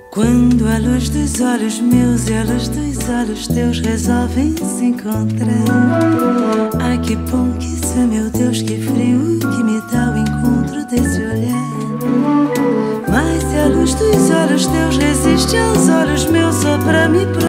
Quando a luz dos olhos meus e a luz dos olhos teus resolvem se encontrar. Ai, que bom que isso é, meu Deus, que frio que me dá o encontro desse olhar. Mas se a luz dos olhos teus resiste aos olhos meus só pra me